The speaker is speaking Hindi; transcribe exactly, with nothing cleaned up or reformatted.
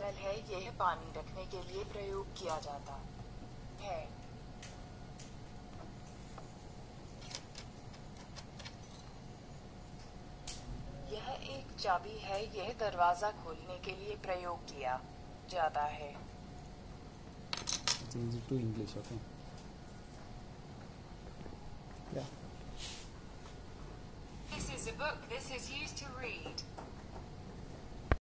बोतल है, यह पानी रखने के लिए प्रयोग किया जाता है। यह एक चाबी है, यह दरवाजा खोलने के लिए प्रयोग किया जाता है। Change it to English, okay? Yeah. This is a book. This is used to read.